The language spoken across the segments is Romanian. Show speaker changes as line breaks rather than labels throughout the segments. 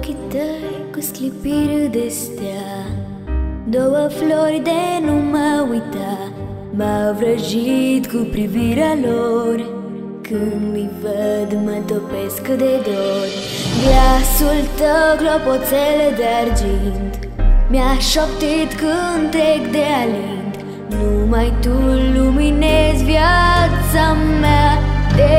ochii tăi cu sclipiri de stea, două flori de nu mă uita, m-au vrăjit cu privirea lor. Când îi văd mă topesc de dor. Glasul tău clopoțele de argint mi-a șoptit cântec de alint. Numai tu luminezi viața mea. Te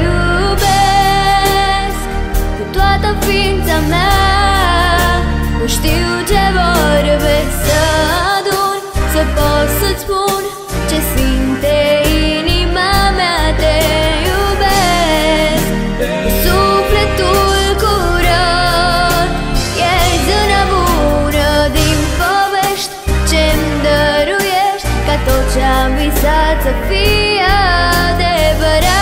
iubesc cu toată ființa mea. Nu știu ce vorbe să adun, să pot să-ți spun ce simte inima mea. Te iubesc cu sufletul curat. Ești zâna bună din povești ce-mi dăruiești, ca tot ce-am visat să fie adevărat.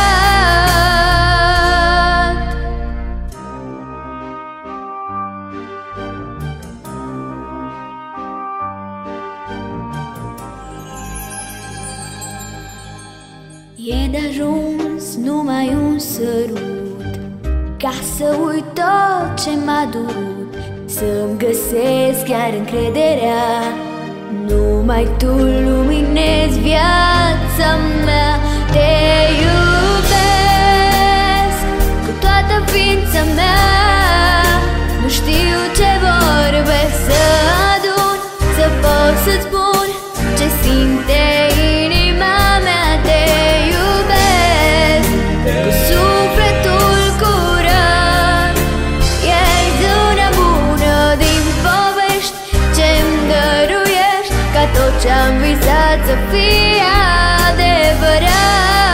E de-ajuns numai un sărut ca să uit tot ce m-a durut, să-mi găsesc chiar încrederea. Numai tu luminezi viața mea. Te iubesc cu toată ființa mea. Nu știu ce vorbe să adun, să pot să-ți spun ce simte inima mea. Te iubesc cu sufletul curat. Ești zâna bună din povești ce-mi dăruiești, ca tot ce-am visat să fie adevărat.